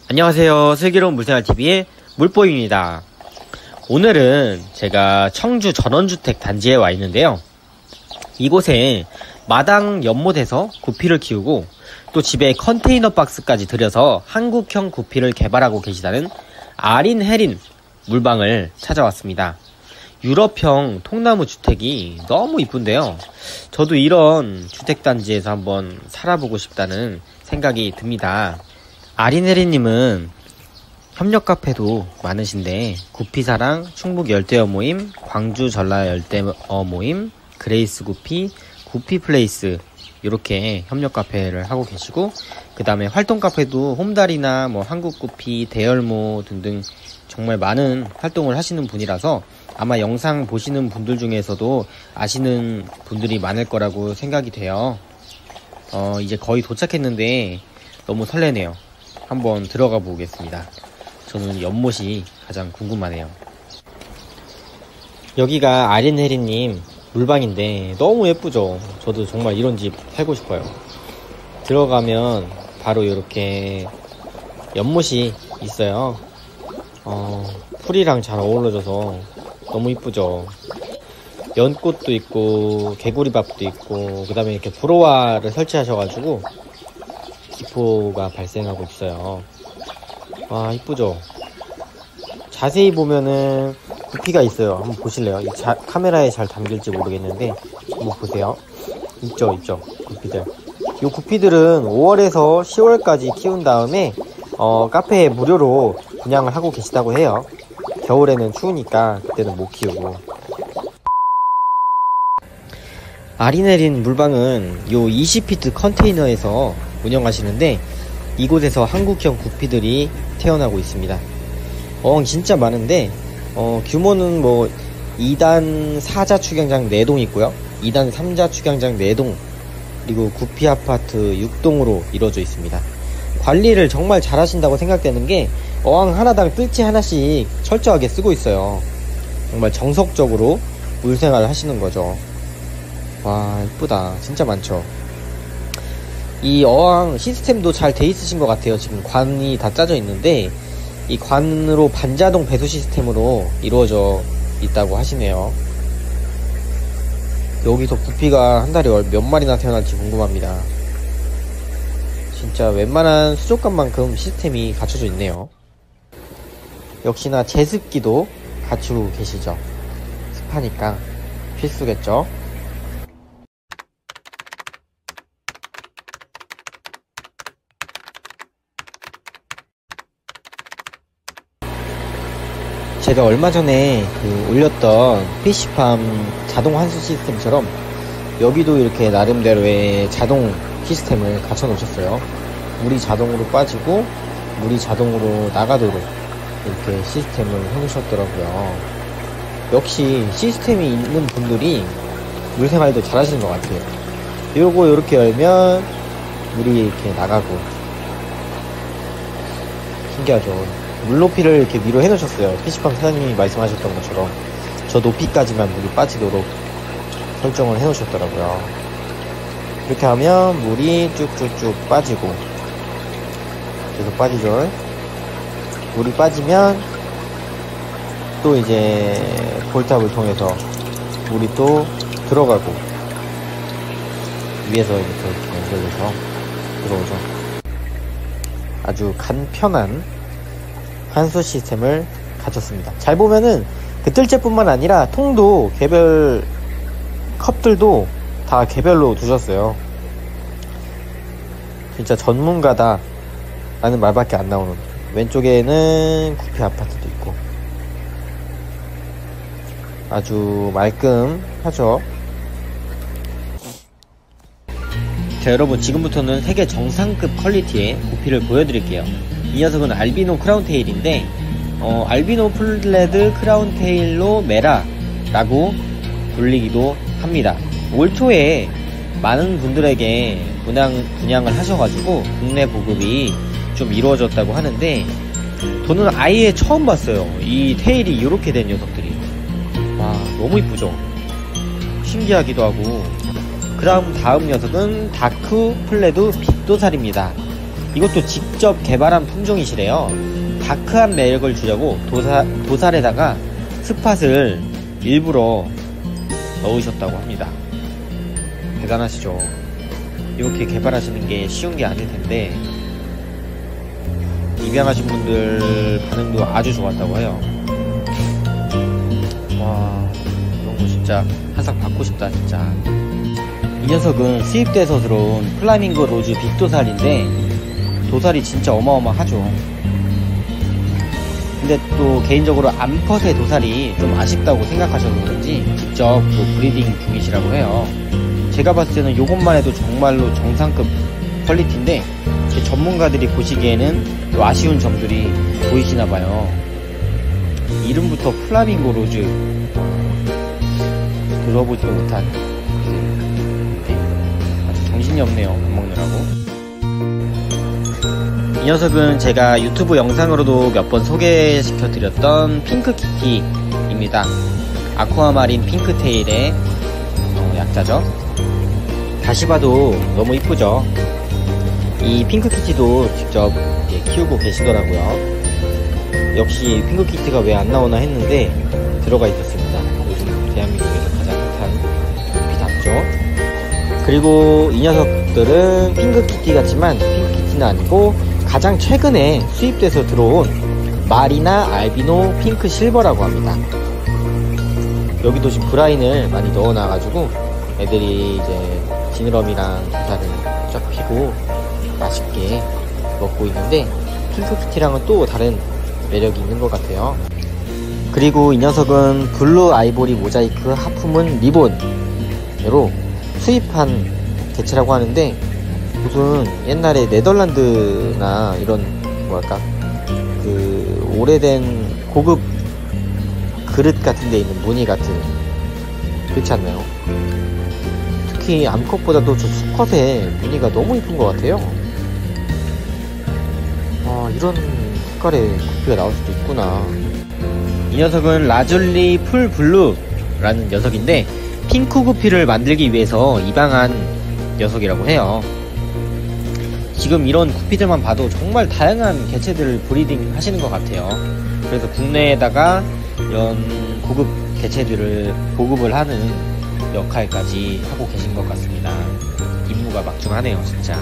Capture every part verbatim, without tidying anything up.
안녕하세요. 슬기로운 물생활티비의 물보입니다. 오늘은 제가 청주 전원주택 단지에 와 있는데요. 이곳에 마당 연못에서 구피를 키우고 또 집에 컨테이너 박스까지 들여서 한국형 구피를 개발하고 계시다는 아린 해린 물방을 찾아왔습니다. 유럽형 통나무 주택이 너무 이쁜데요. 저도 이런 주택단지에서 한번 살아보고 싶다는 생각이 듭니다. 아린혜리님은 협력 카페도 많으신데 구피사랑, 충북 열대어 모임, 광주 전라 열대어 모임, 그레이스 구피, 구피 플레이스 이렇게 협력 카페를 하고 계시고, 그 다음에 활동 카페도 홈달이나 뭐 한국 구피, 대열모 등등 정말 많은 활동을 하시는 분이라서 아마 영상 보시는 분들 중에서도 아시는 분들이 많을 거라고 생각이 돼요. 어, 이제 거의 도착했는데 너무 설레네요. 한번 들어가 보겠습니다. 저는 연못이 가장 궁금하네요. 여기가 아린혜리님 물방인데 너무 예쁘죠? 저도 정말 이런 집 살고 싶어요. 들어가면 바로 이렇게 연못이 있어요. 어, 풀이랑 잘 어우러져서 너무 이쁘죠? 연꽃도 있고 개구리밥도 있고, 그 다음에 이렇게 브로와를 설치하셔가지고 기포가 발생하고 있어요. 와, 이쁘죠? 자세히 보면은 구피가 있어요. 한번 보실래요? 이 자, 카메라에 잘 담길지 모르겠는데 한번 보세요. 있죠, 있죠. 구피들. 이 구피들은 오월에서 시월까지 키운 다음에 어, 카페에 무료로 분양을 하고 계시다고 해요. 겨울에는 추우니까 그때는 못 키우고. 아린혜린 물방은 요 이십 피트 컨테이너에서 운영하시는데 이곳에서 한국형 구피들이 태어나고 있습니다. 어항 진짜 많은데 어, 규모는 뭐 이 단 사 자 축양장 네 동 있고요, 이 단 삼 자 축양장 네 동, 그리고 구피 아파트 육 동으로 이루어져 있습니다. 관리를 정말 잘 하신다고 생각되는 게 어항 하나당 뜰채 하나씩 철저하게 쓰고 있어요. 정말 정석적으로 물생활을 하시는 거죠. 와, 이쁘다. 진짜 많죠. 이 어항 시스템도 잘 돼 있으신 것 같아요. 지금 관이 다 짜져 있는데 이 관으로 반자동 배수 시스템으로 이루어져 있다고 하시네요. 여기서 구피가 한 달에 몇 마리나 태어날지 궁금합니다. 진짜 웬만한 수족관만큼 시스템이 갖춰져 있네요. 역시나 제습기도 갖추고 계시죠. 습하니까 필수겠죠. 제가 얼마 전에 그 올렸던 피시팜 자동 환수 시스템처럼 여기도 이렇게 나름대로의 자동 시스템을 갖춰 놓으셨어요. 물이 자동으로 빠지고 물이 자동으로 나가도록 이렇게 시스템을 해 놓으셨더라고요. 역시 시스템이 있는 분들이 물생활도 잘 하시는 것 같아요. 요거 이렇게 열면 물이 이렇게 나가고, 신기하죠? 물 높이를 이렇게 위로 해 놓으셨어요. 피시팜 사장님이 말씀하셨던 것처럼 저 높이까지만 물이 빠지도록 설정을 해 놓으셨더라고요. 이렇게 하면 물이 쭉쭉쭉 빠지고, 계속 빠지죠. 물이 빠지면 또 이제 볼탑을 통해서 물이 또 들어가고, 위에서 이렇게 연결돼서 들어오죠. 아주 간편한 환수 시스템을 갖췄습니다. 잘 보면은 그 뜰채뿐만 아니라 통도 개별, 컵들도 다 개별로 두셨어요. 진짜 전문가다 라는 말밖에 안 나오는. 왼쪽에는 구피 아파트도 있고 아주 말끔하죠. 자, 여러분, 지금부터는 세계 정상급 퀄리티의 구피를 보여드릴게요. 이 녀석은 알비노 크라운테일인데 어, 알비노 플레드 크라운테일로 메라라고 불리기도 합니다. 올 초에 많은 분들에게 분양, 분양을 하셔가지고 국내 보급이 좀 이루어졌다고 하는데 저는 아예 처음 봤어요. 이 테일이 이렇게 된 녀석들이. 와, 너무 이쁘죠? 신기하기도 하고. 그 다음 다음 녀석은 다크 플레드 빅도살입니다. 이것도 직접 개발한 품종이시래요. 다크한 매력을 주려고 도사, 도살에다가 스팟을 일부러 넣으셨다고 합니다. 대단하시죠. 이렇게 개발하시는 게 쉬운 게 아닐 텐데 입양하신 분들 반응도 아주 좋았다고 해요. 와, 이런 거 진짜 한상 받고 싶다 진짜. 이 녀석은 수입돼서 들어온 플라밍고 로즈 빅도살인데 도살이 진짜 어마어마하죠. 근데 또 개인적으로 암컷의 도살이 좀 아쉽다고 생각하셔서 그런지 직접 또 브리딩 중이시라고 해요. 제가 봤을 때는 요것만 해도 정말로 정상급 퀄리티인데 전문가들이 보시기에는 또 아쉬운 점들이 보이시나봐요. 이름부터 플라밍고 로즈, 들어보지도 못한 아주 정신이 없네요. 밥 먹느라고. 이 녀석은 제가 유튜브 영상으로도 몇 번 소개시켜드렸던 핑크키티입니다. 아쿠아마린 핑크테일의 어, 약자죠. 다시 봐도 너무 이쁘죠. 이 핑크키티도 직접 키우고 계시더라고요. 역시 핑크키티가 왜 안 나오나 했는데 들어가 있었습니다. 요즘 대한민국에서 가장 핫한 구피답죠. 그리고 이 녀석들은 핑크키티 같지만 핑크키티는 아니고 가장 최근에 수입돼서 들어온 마리나 알비노 핑크 실버라고 합니다. 여기도 지금 브라인을 많이 넣어놔가지고 애들이 이제 지느러미랑 도살을 쫙 피고 맛있게 먹고 있는데 핑크키티랑은 또 다른 매력이 있는 것 같아요. 그리고 이 녀석은 블루 아이보리 모자이크 하프문 리본으로 수입한 개체라고 하는데 무슨 옛날에 네덜란드나 이런 뭐랄까 그 오래된 고급 그릇 같은 데 있는 무늬 같은, 그렇지 않나요? 특히 암컷보다도 저 수컷의 무늬가 너무 이쁜 것 같아요. 아, 이런 색깔의 구피가 나올 수도 있구나. 이 녀석은 라줄리 풀블루라는 녀석인데 핑크 구피를 만들기 위해서 입양한 녀석이라고 해요. 지금 이런 구피들만 봐도 정말 다양한 개체들을 브리딩 하시는 것 같아요. 그래서 국내에다가 이런 고급 개체들을 보급을 하는 역할까지 하고 계신 것 같습니다. 임무가 막중하네요 진짜.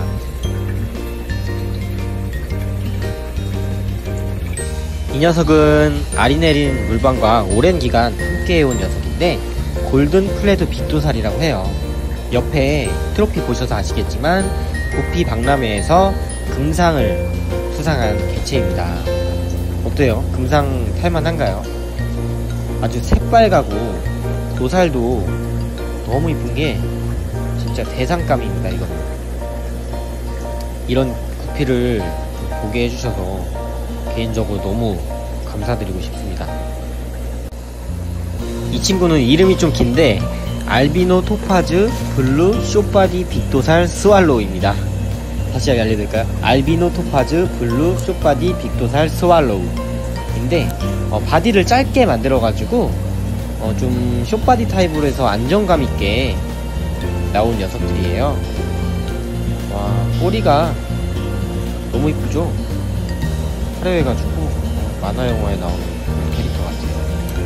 이 녀석은 알이 내린 물방과 오랜 기간 함께 해온 녀석인데 골든 플레드 빅도살이라고 해요. 옆에 트로피 보셔서 아시겠지만 구피 박람회에서 금상을 수상한 개체입니다. 어때요? 금상 탈만한가요? 아주 새빨가고 도살도 너무 이쁜게 진짜 대상감입니다. 이거는 이런 구피를 보게 해주셔서 개인적으로 너무 감사드리고 싶습니다. 이 친구는 이름이 좀 긴데 알비노 토파즈 블루 쇼바디 빅도살 스왈로우입니다. 다시 알려드릴까요? 알비노 토파즈 블루 쇼바디 빅도살 스왈로우 인데 어, 바디를 짧게 만들어가지고 어, 좀 쇼바디 타입으로 해서 안정감 있게 나온 녀석들이에요. 와, 꼬리가 너무 이쁘죠? 화려해가지고 어, 만화 영화에 나오는 그런 캐릭터 같아요.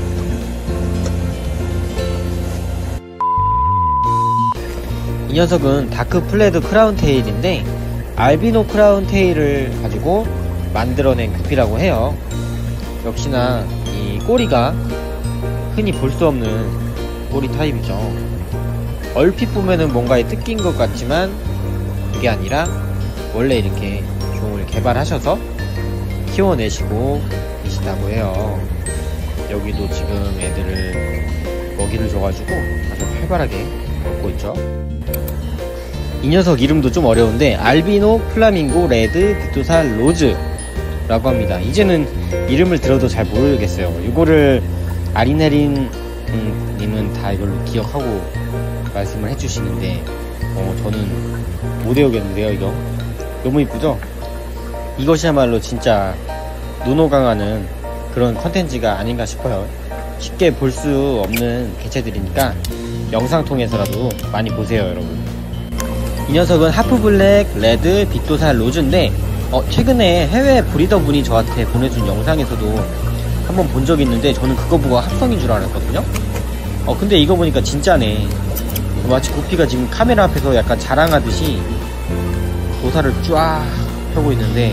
이 녀석은 다크 플레드 크라운 테일인데 알비노 크라운 테일을 가지고 만들어낸 구피라고 해요. 역시나 이 꼬리가 흔히 볼 수 없는 꼬리 타입이죠. 얼핏 보면은 뭔가에 뜯긴 것 같지만 그게 아니라 원래 이렇게 종을 개발하셔서 키워내시고 계시다고 해요. 여기도 지금 애들을 먹이를 줘가지고 아주 활발하게 먹고 있죠. 이 녀석 이름도 좀 어려운데 알비노 플라밍고 레드 빅도살 로즈 라고 합니다. 이제는 이름을 들어도 잘 모르겠어요. 이거를 아리네린 음, 님은 다 이걸로 기억하고 말씀을 해주시는데 어, 저는 못 외우겠는데요. 이거 너무 이쁘죠? 이것이야말로 진짜 눈호강하는 그런 컨텐츠가 아닌가 싶어요. 쉽게 볼 수 없는 개체들이니까 영상 통해서라도 많이 보세요 여러분. 이 녀석은 하프블랙 레드 빅도살 로즈인데 어, 최근에 해외 브리더 분이 저한테 보내준 영상에서도 한번 본 적이 있는데 저는 그거 보고 합성인 줄 알았거든요. 어 근데 이거 보니까 진짜네. 마치 구피가 지금 카메라 앞에서 약간 자랑하듯이 도사를 쫙 펴고 있는데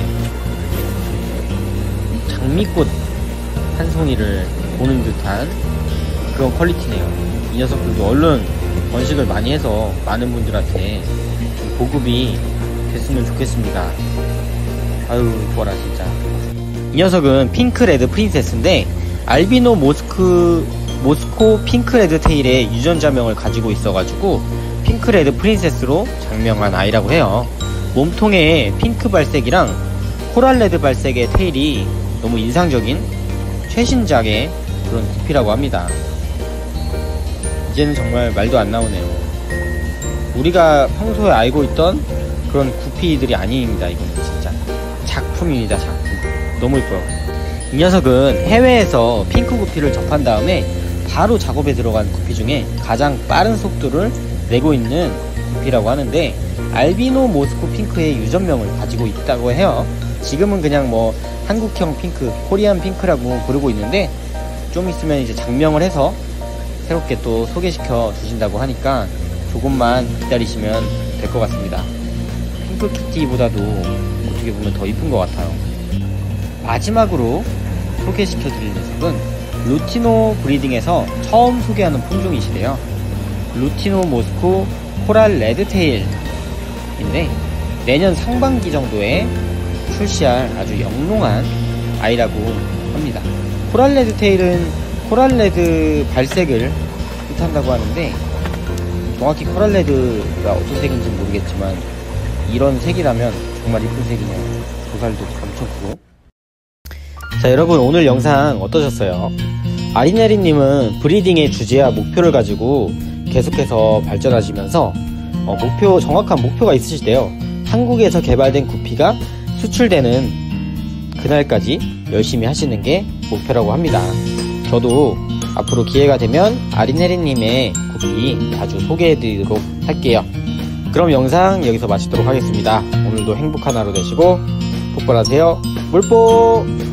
장미꽃 한 송이를 보는 듯한 그런 퀄리티네요. 이 녀석들도 얼른 번식을 많이 해서 많은 분들한테 좀 보급이 됐으면 좋겠습니다. 아유 좋아라 진짜. 이 녀석은 핑크레드 프린세스인데 알비노 모스크 모스코 핑크레드 테일의 유전자명을 가지고 있어가지고 핑크레드 프린세스로 장명한 아이라고 해요. 몸통에 핑크 발색이랑 코랄레드 발색의 테일이 너무 인상적인 최신작의 그런 구피라고 합니다. 이제는 정말 말도 안 나오네요. 우리가 평소에 알고 있던 그런 구피들이 아닙니다. 이거는 진짜 작품입니다. 작품. 너무 이뻐요. 이 녀석은 해외에서 핑크 구피를 접한 다음에 바로 작업에 들어간 구피 중에 가장 빠른 속도를 내고 있는 구피라고 하는데 알비노 모스코 핑크의 유전명을 가지고 있다고 해요. 지금은 그냥 뭐 한국형 핑크, 코리안 핑크라고 부르고 있는데 좀 있으면 이제 장명을 해서 새롭게 또 소개시켜 주신다고 하니까 조금만 기다리시면 될 것 같습니다. 핑크 키티보다도 어떻게 보면 더 이쁜 것 같아요. 마지막으로 소개시켜 드릴 녀석은 루티노 브리딩에서 처음 소개하는 품종이시래요. 루티노 모스코 코랄 레드테일인데 내년 상반기 정도에 출시할 아주 영롱한 아이라고 합니다. 코랄 레드테일은 코랄 레드 발색을 뜻한다고 하는데 정확히 코랄 레드가 어떤 색인지 모르겠지만 이런 색이라면 정말 이쁜 색이네요. 도살도 엄청 크고. 자 여러분 오늘 영상 어떠셨어요? 아리네리님은 브리딩의 주제와 목표를 가지고 계속해서 발전하시면서 어, 목표 정확한 목표가 있으시대요. 한국에서 개발된 구피가 수출되는 그날까지 열심히 하시는 게 목표라고 합니다. 저도 앞으로 기회가 되면 아리네리님의 구피 자주 소개해드리도록 할게요. 그럼 영상 여기서 마치도록 하겠습니다. 오늘도 행복한 하루 되시고 폭발하세요. 물뽀!